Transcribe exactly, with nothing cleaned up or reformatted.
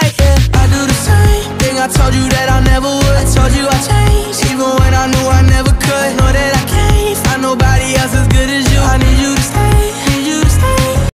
yeah. I do the same thing I told you that I never would. I told you I changed, even when I knew I never